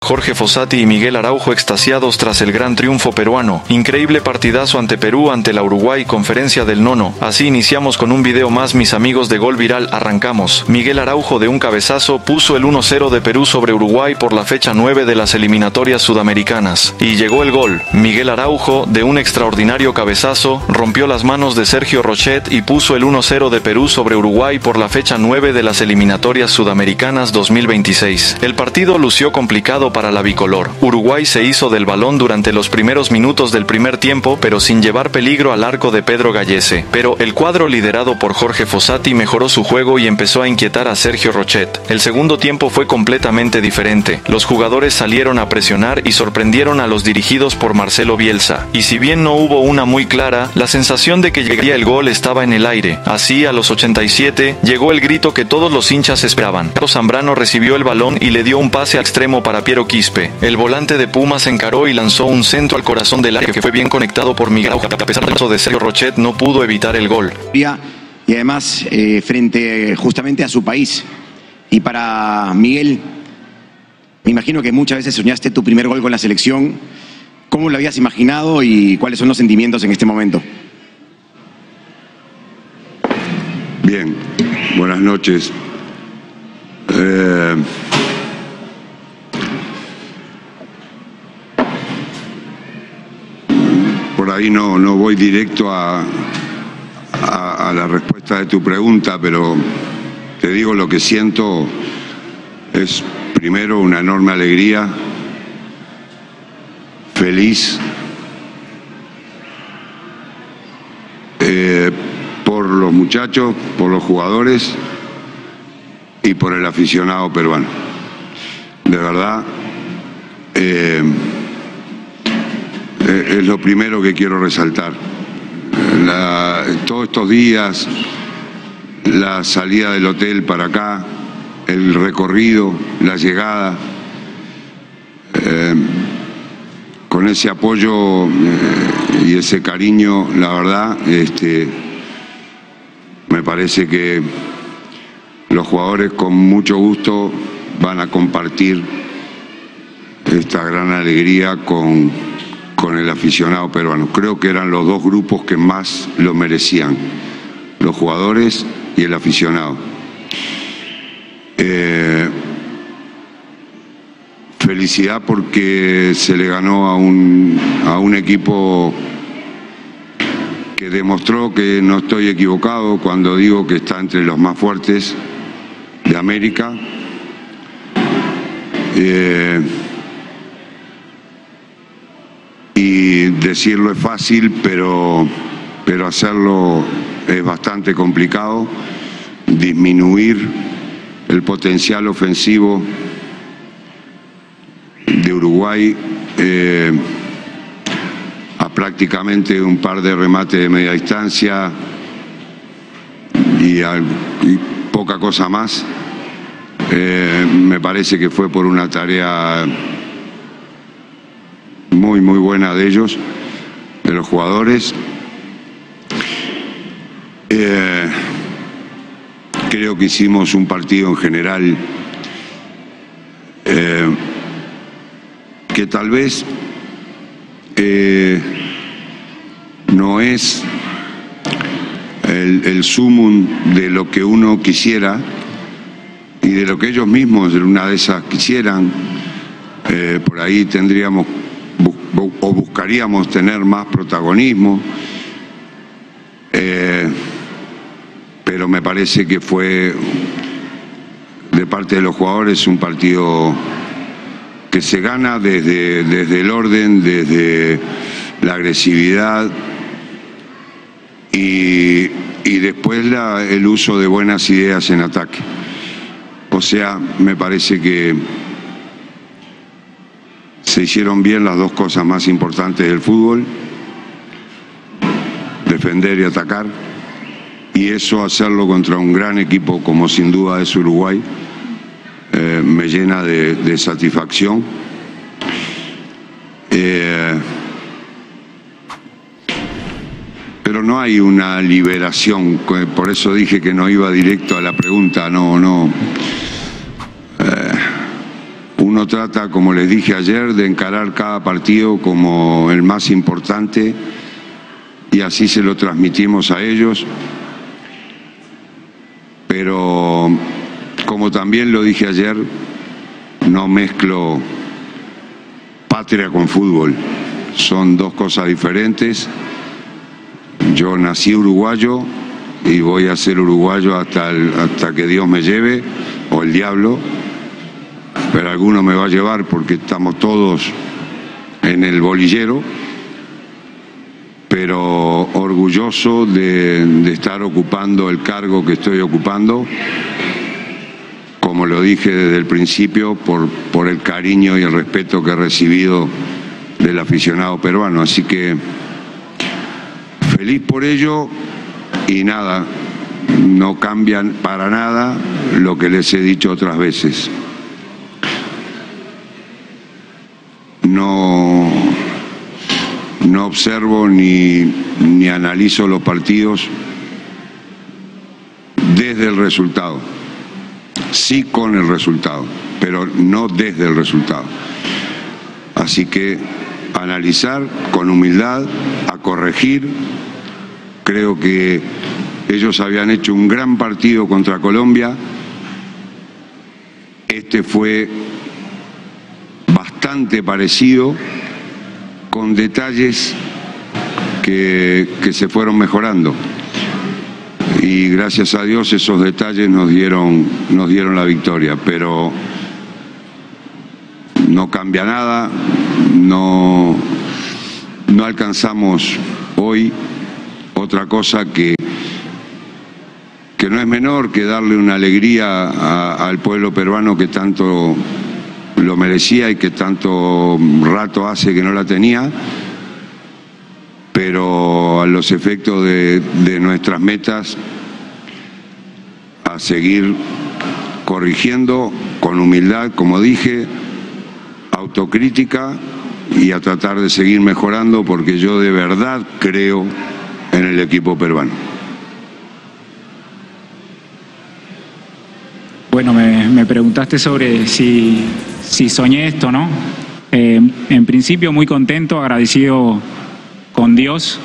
Jorge Fossati y Miguel Araujo extasiados tras el gran triunfo peruano. Increíble partidazo ante Perú, ante la Uruguay, conferencia del nono. Así iniciamos con un video más, mis amigos de Gol Viral. Arrancamos. Miguel Araujo de un cabezazo puso el 1-0 de Perú sobre Uruguay por la fecha 9 de las eliminatorias sudamericanas. Y llegó el gol. Miguel Araujo de un extraordinario cabezazo rompió las manos de Sergio Rochet y puso el 1-0 de Perú sobre Uruguay por la fecha 9 de las eliminatorias sudamericanas 2026. El partido lució complicado para la bicolor. Uruguay se hizo del balón durante los primeros minutos del primer tiempo, pero sin llevar peligro al arco de Pedro Gallese. Pero el cuadro liderado por Jorge Fossati mejoró su juego y empezó a inquietar a Sergio Rochet. El segundo tiempo fue completamente diferente. Los jugadores salieron a presionar y sorprendieron a los dirigidos por Marcelo Bielsa. Y si bien no hubo una muy clara, la sensación de que llegaría el gol estaba en el aire. Así, a los 87, llegó el grito que todos los hinchas esperaban. Carlos Zambrano recibió el balón y le dio un pase al extremo para Piero Quispe. El volante de Pumas encaró y lanzó un centro al corazón del área que fue bien conectado por Miguel Araujo. A pesar del paso de Sergio Rochet, no pudo evitar el gol. Y además, frente justamente a su país. Y para Miguel, me imagino que muchas veces soñaste tu primer gol con la selección. ¿Cómo lo habías imaginado y cuáles son los sentimientos en este momento? Bien, buenas noches. Por ahí no voy directo a la respuesta de tu pregunta, pero te digo lo que siento es primero una enorme alegría, feliz por los muchachos, por los jugadores y por el aficionado peruano. De verdad, es lo primero que quiero resaltar. Todos estos días, la salida del hotel para acá, el recorrido, la llegada, con ese apoyo y ese cariño, la verdad, me parece que los jugadores con mucho gusto van a compartir esta gran alegría con el aficionado peruano. Creo que eran los dos grupos que más lo merecían, los jugadores y el aficionado. Felicidad porque se le ganó a un equipo que demostró que no estoy equivocado cuando digo que está entre los más fuertes de América. Y decirlo es fácil, pero hacerlo es bastante complicado. Disminuir el potencial ofensivo de Uruguay a prácticamente un par de remates de media distancia y poca cosa más. Me parece que fue por una tarea muy buena de ellos, de los jugadores. Creo que hicimos un partido en general que tal vez no es el sumum de lo que uno quisiera y de lo que ellos mismos en una de esas quisieran. Por ahí tendríamos o buscaríamos tener más protagonismo, pero me parece que fue de parte de los jugadores un partido que se gana desde el orden, desde la agresividad y después el uso de buenas ideas en ataque. O sea, me parece que se hicieron bien las dos cosas más importantes del fútbol: defender y atacar, y eso, hacerlo contra un gran equipo como sin duda es Uruguay, me llena de satisfacción. Pero no hay una liberación, por eso dije que no iba directo a la pregunta. Uno uno trata, como les dije ayer, de encarar cada partido como el más importante y así se lo transmitimos a ellos. Pero, como también lo dije ayer, no mezclo patria con fútbol. Son dos cosas diferentes. Yo nací uruguayo y voy a ser uruguayo hasta que Dios me lleve, o el diablo, pero alguno me va a llevar porque estamos todos en el bolillero, pero orgulloso de estar ocupando el cargo que estoy ocupando, como lo dije desde el principio, por el cariño y el respeto que he recibido del aficionado peruano. Así que feliz por ello y nada, no cambian para nada lo que les he dicho otras veces. No observo ni analizo los partidos desde el resultado. Sí con el resultado, pero no desde el resultado. Así que analizar con humildad, a corregir. Creo que ellos habían hecho un gran partido contra Colombia. Este fue bastante parecido, con detalles que se fueron mejorando. Y gracias a Dios esos detalles nos dieron la victoria, pero no cambia nada, no alcanzamos hoy otra cosa que no es menor que darle una alegría al pueblo peruano que tanto lo merecía y que tanto rato hace que no la tenía, pero a los efectos de nuestras metas, a seguir corrigiendo con humildad, como dije, autocrítica, y a tratar de seguir mejorando, porque yo de verdad creo en el equipo peruano. Bueno, me preguntaste sobre si soñé esto, ¿no? En principio muy contento, agradecido con Dios,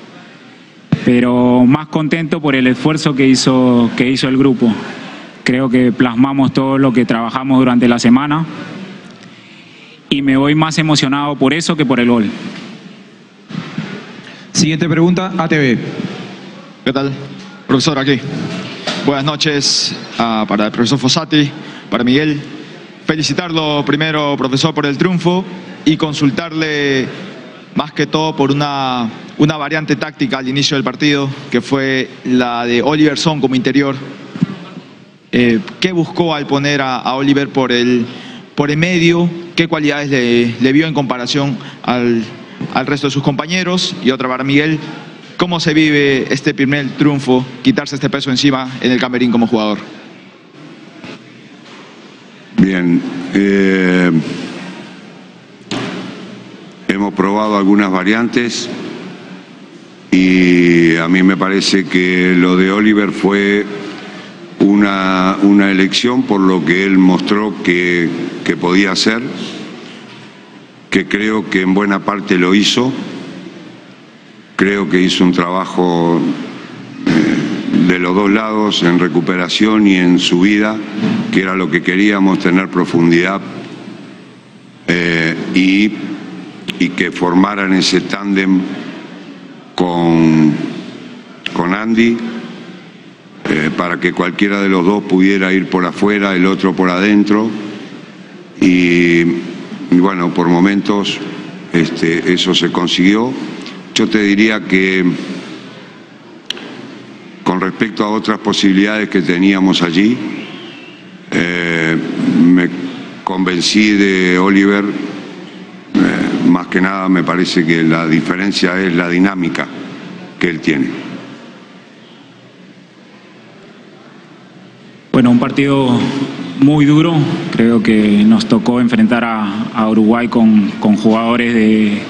pero más contento por el esfuerzo que hizo el grupo. Creo que plasmamos todo lo que trabajamos durante la semana y me voy más emocionado por eso que por el gol. Siguiente pregunta, ATV. ¿Qué tal? Profesor, aquí. Buenas noches para el profesor Fossati, para Miguel. Felicitarlo primero, profesor, por el triunfo y consultarle más que todo por una variante táctica al inicio del partido, que fue la de Oliver Son como interior. ¿Qué buscó al poner a Oliver por el medio? ¿Qué cualidades le vio en comparación al resto de sus compañeros? Y otra para Miguel, ¿cómo se vive este primer triunfo, quitarse este peso encima en el camerín como jugador? Bien, hemos probado algunas variantes y a mí me parece que lo de Oliver fue una elección por lo que él mostró que podía hacer, que creo que en buena parte lo hizo. Creo que hizo un trabajo de los dos lados, en recuperación y en subida, que era lo que queríamos, tener profundidad y que formaran ese tándem con Andy, para que cualquiera de los dos pudiera ir por afuera, el otro por adentro, y bueno, por momentos eso se consiguió. Yo te diría que con respecto a otras posibilidades que teníamos allí, me convencí de Oliver. Más que nada me parece que la diferencia es la dinámica que él tiene. Bueno, un partido muy duro. Creo que nos tocó enfrentar a Uruguay con jugadores de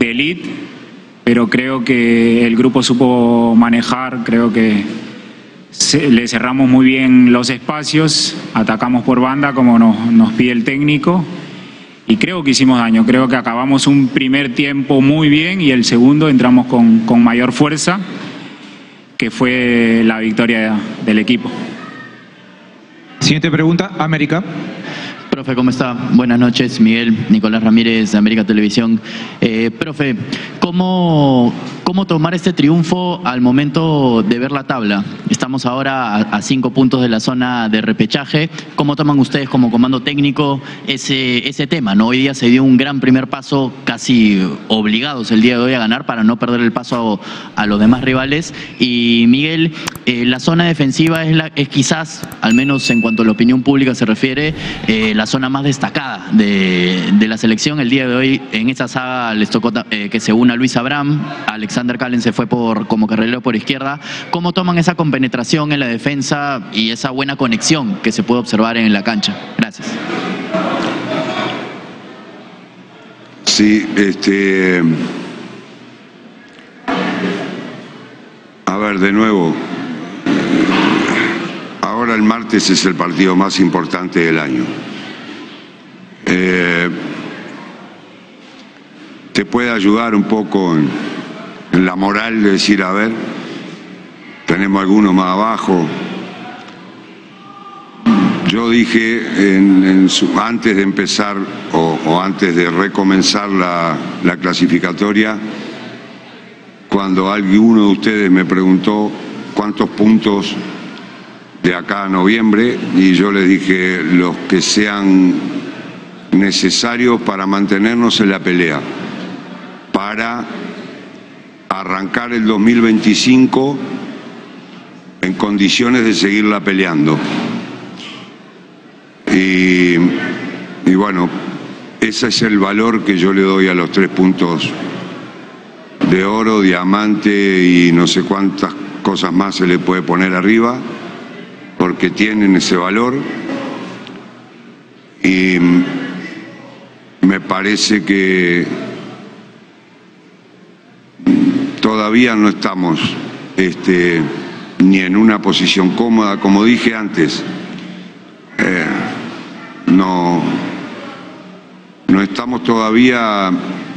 elite, pero creo que el grupo supo manejar, creo que le cerramos muy bien los espacios, atacamos por banda como nos pide el técnico y creo que hicimos daño. Creo que acabamos un primer tiempo muy bien y el segundo entramos con mayor fuerza, que fue la victoria del equipo. Siguiente pregunta, América. Profe, ¿cómo está? Buenas noches, Miguel, Nicolás Ramírez de América Televisión. Profe, ¿cómo tomar este triunfo al momento de ver la tabla? Estamos ahora a 5 puntos de la zona de repechaje. ¿Cómo toman ustedes como comando técnico ese tema, ¿no? Hoy día se dio un gran primer paso, casi obligados el día de hoy a ganar para no perder el paso a los demás rivales. Y Miguel, la zona defensiva es quizás, al menos en cuanto a la opinión pública se refiere, la zona más destacada de la selección. El día de hoy en esta saga les tocó que se una Luis Abraham, Alexander Callens se fue como carrilero por izquierda. ¿Cómo toman esa compenetración en la defensa y esa buena conexión que se puede observar en la cancha? Gracias. Sí, a ver, de nuevo, ahora el martes es el partido más importante del año. Te puede ayudar un poco en la moral de decir, a ver, tenemos algunos más abajo. Yo dije antes de empezar o antes de recomenzar la clasificatoria, cuando alguno de ustedes me preguntó cuántos puntos de acá a noviembre, y yo les dije los que sean necesarios para mantenernos en la pelea, para arrancar el 2025 en condiciones de seguirla peleando. Y bueno, ese es el valor que yo le doy a los 3 puntos de oro, diamante y no sé cuántas cosas más se le puede poner arriba, porque tienen ese valor. Y me parece que todavía no estamos ni en una posición cómoda, como dije antes. No estamos todavía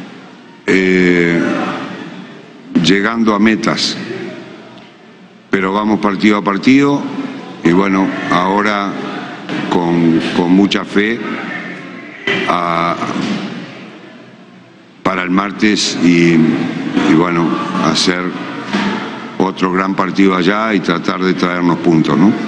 llegando a metas, pero vamos partido a partido y bueno, ahora con mucha fe para el martes y bueno, hacer otro gran partido allá y tratar de traernos puntos, ¿no?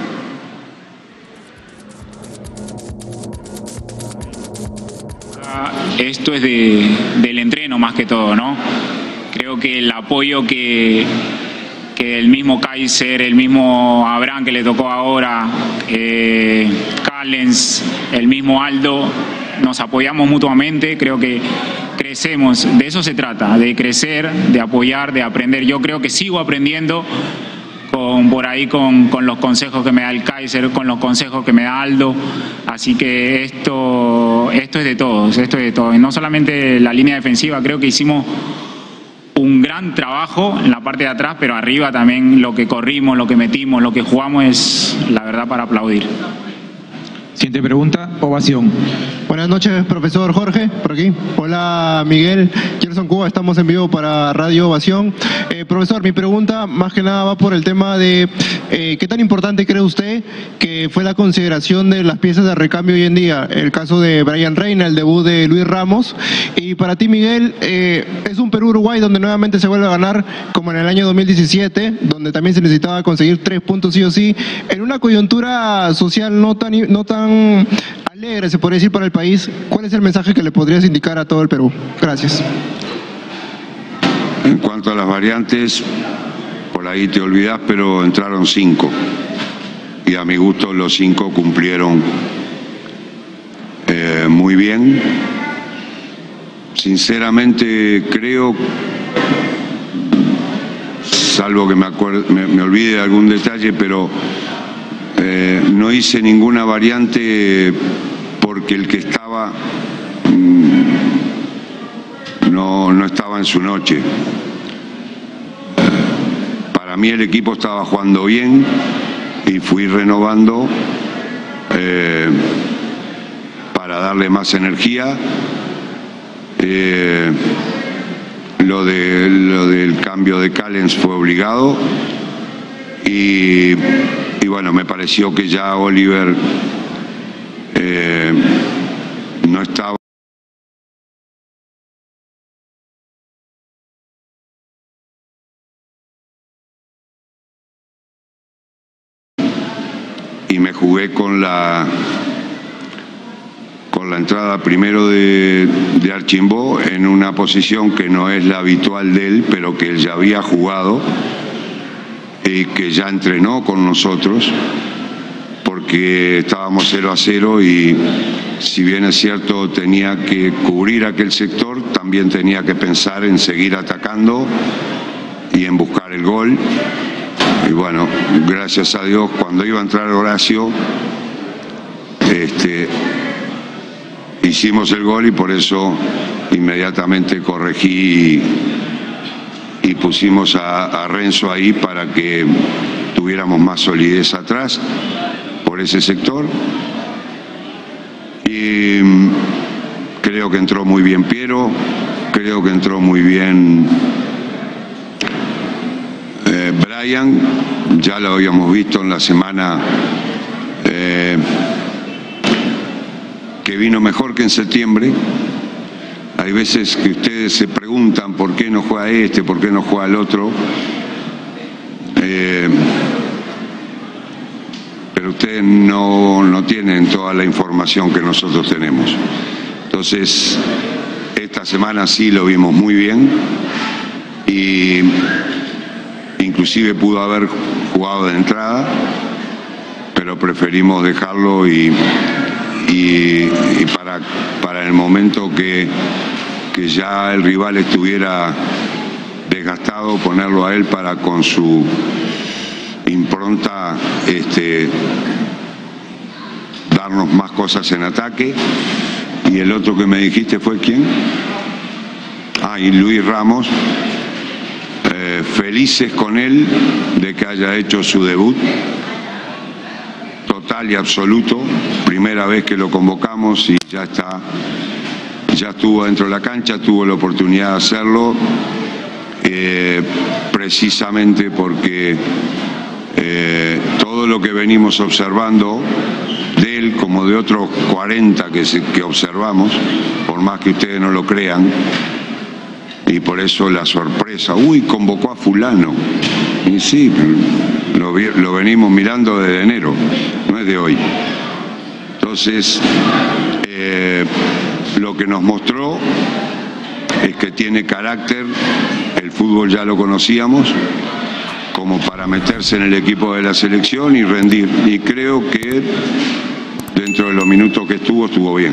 Esto es del entreno más que todo, ¿no? Creo que el apoyo que el mismo Kaiser, el mismo Abraham que le tocó ahora, Callens, el mismo Aldo, nos apoyamos mutuamente, creo que crecemos, de eso se trata, de crecer, de apoyar, de aprender. Yo creo que sigo aprendiendo por ahí con los consejos que me da el Kaiser, con los consejos que me da Aldo, así que esto es de todos, y no solamente la línea defensiva, creo que hicimos un gran trabajo en la parte de atrás, pero arriba también lo que corrimos, lo que metimos, lo que jugamos es la verdad para aplaudir. Siguiente pregunta, Ovación. Buenas noches, profesor Jorge, por aquí. Hola, Miguel. Gerson Cuba, estamos en vivo para Radio Ovación. Profesor, mi pregunta más que nada va por el tema de qué tan importante cree usted que fue la consideración de las piezas de recambio hoy en día. El caso de Brian Reina, el debut de Luis Ramos. Y para ti, Miguel, es un Perú-Uruguay donde nuevamente se vuelve a ganar como en el año 2017, donde también se necesitaba conseguir 3 puntos sí o sí, en una coyuntura social no tan alegre, se podría decir, para el país. ¿Cuál es el mensaje que le podrías indicar a todo el Perú? Gracias. En cuanto a las variantes, por ahí te olvidas, pero entraron 5. Y a mi gusto los 5 cumplieron muy bien. Sinceramente creo, salvo que me olvide de algún detalle, pero no hice ninguna variante porque el que estaba no estaba en su noche. Para mí el equipo estaba jugando bien y fui renovando para darle más energía. Lo del cambio de Callens fue obligado y bueno, me pareció que ya Oliver no estaba y me jugué con la entrada primero de Archimbó en una posición que no es la habitual de él, pero que él ya había jugado y que ya entrenó con nosotros, porque estábamos 0-0 y si bien es cierto tenía que cubrir aquel sector, también tenía que pensar en seguir atacando y en buscar el gol. Y bueno, gracias a Dios, cuando iba a entrar Horacio, hicimos el gol y por eso inmediatamente corregí y pusimos a Renzo ahí para que tuviéramos más solidez atrás por ese sector. Y creo que entró muy bien Piero, creo que entró muy bien Brian, ya lo habíamos visto en la semana que vino mejor que en septiembre. Hay veces que ustedes se preguntan por qué no juega este, por qué no juega el otro, pero ustedes no tienen toda la información que nosotros tenemos. Entonces, esta semana sí lo vimos muy bien y inclusive pudo haber jugado de entrada, pero preferimos dejarlo y para el momento que ya el rival estuviera desgastado, ponerlo a él para con su impronta darnos más cosas en ataque. Y el otro que me dijiste fue ¿quién? Y Luis Ramos. Felices con él de que haya hecho su debut total y absoluto, primera vez que lo convocamos y ya estuvo dentro de la cancha, tuvo la oportunidad de hacerlo, precisamente porque todo lo que venimos observando de él, como de otros 40 que observamos, por más que ustedes no lo crean, y por eso la sorpresa, convocó a fulano. Y sí, lo venimos mirando desde enero, no es de hoy. Entonces, lo que nos mostró es que tiene carácter, el fútbol ya lo conocíamos, como para meterse en el equipo de la selección y rendir. Y creo que dentro de los minutos que estuvo bien.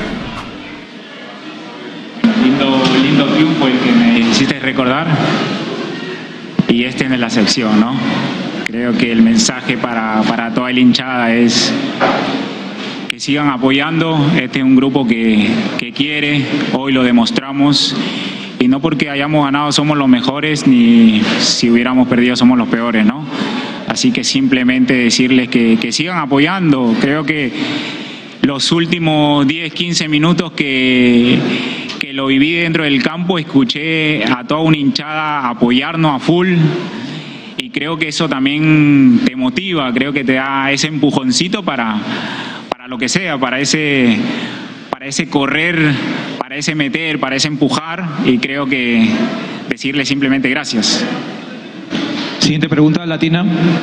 Lindo triunfo el que me hiciste recordar, y en la sección, ¿no? Creo que el mensaje para toda la hinchada es que sigan apoyando. Este es un grupo que quiere, hoy lo demostramos, y no porque hayamos ganado somos los mejores, ni si hubiéramos perdido somos los peores, ¿no? Así que simplemente decirles que sigan apoyando. Creo que los últimos 10, 15 minutos que lo viví dentro del campo, escuché a toda una hinchada apoyarnos a full, y creo que eso también te motiva, creo que te da ese empujoncito para lo que sea, para ese correr, para ese meter, para ese empujar, y creo que decirle simplemente gracias. Siguiente pregunta, Latina.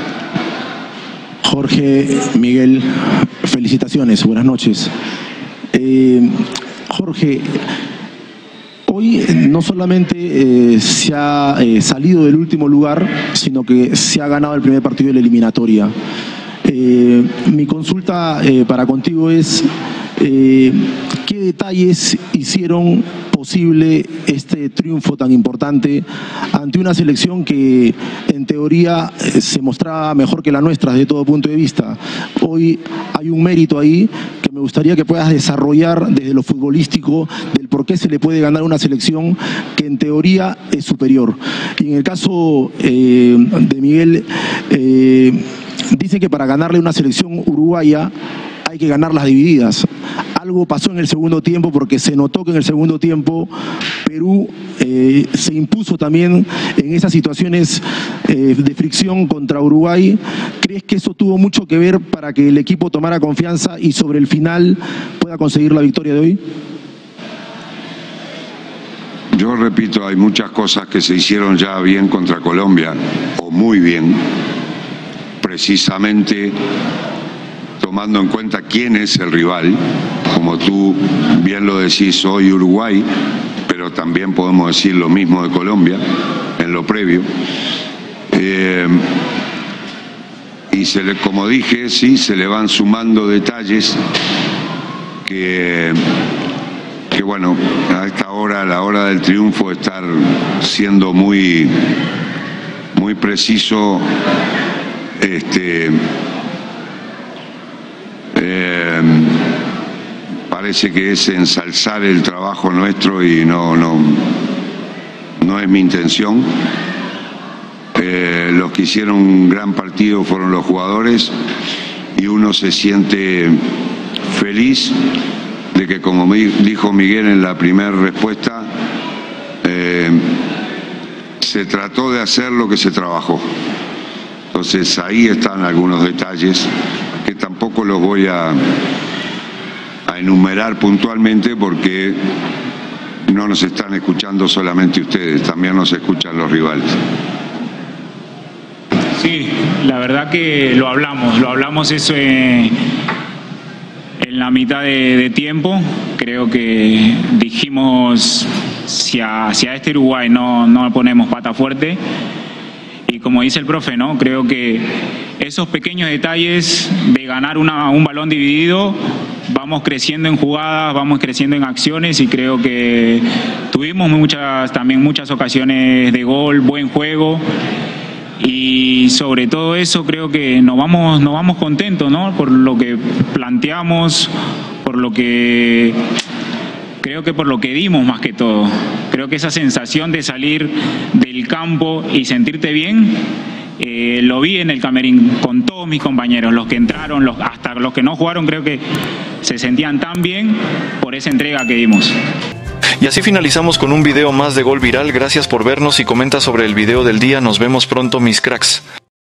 Jorge, Miguel, felicitaciones, buenas noches. Jorge, hoy no solamente se ha salido del último lugar, sino que se ha ganado el primer partido de la eliminatoria. Mi consulta para contigo es, ¿qué detalles hicieron posible este triunfo tan importante ante una selección que en teoría se mostraba mejor que la nuestra desde todo punto de vista? Hoy hay un mérito ahí que me gustaría que puedas desarrollar desde lo futbolístico, del por qué se le puede ganar a una selección que en teoría es superior. Y en el caso de Miguel, dice que para ganarle una selección uruguaya hay que ganar las divididas. Algo pasó en el segundo tiempo porque se notó que en el segundo tiempo Perú se impuso también en esas situaciones de fricción contra Uruguay. ¿Crees que eso tuvo mucho que ver para que el equipo tomara confianza y sobre el final pueda conseguir la victoria de hoy? Yo repito, hay muchas cosas que se hicieron ya bien contra Colombia, o muy bien, precisamente tomando en cuenta quién es el rival. Como tú bien lo decís, hoy Uruguay, pero también podemos decir lo mismo de Colombia en lo previo. Y como dije, sí, se le van sumando detalles que bueno, a esta hora, a la hora del triunfo, estar siendo muy preciso, parece que es ensalzar el trabajo nuestro y no es mi intención. Los que hicieron un gran partido fueron los jugadores y uno se siente feliz de que, como dijo Miguel en la primera respuesta, se trató de hacer lo que se trabajó. Entonces ahí están algunos detalles que tampoco los voy a enumerar puntualmente porque no nos están escuchando solamente ustedes, también nos escuchan los rivales. Sí, la verdad que lo hablamos eso en la mitad de tiempo. Creo que dijimos, si a este Uruguay no ponemos pata fuerte, y como dice el profe, ¿no? Creo que esos pequeños detalles de ganar un balón dividido, vamos creciendo en jugadas, vamos creciendo en acciones, y creo que tuvimos muchas ocasiones de gol, buen juego. Y sobre todo eso creo que nos vamos contentos, ¿no? Por lo que planteamos, por lo que dimos más que todo. Creo que esa sensación de salir del campo y sentirte bien, lo vi en el camerín con todos mis compañeros, los que entraron, hasta los que no jugaron, creo que se sentían tan bien por esa entrega que dimos. Y así finalizamos con un video más de Gol Viral. Gracias por vernos y comenta sobre el video del día. Nos vemos pronto, mis cracks.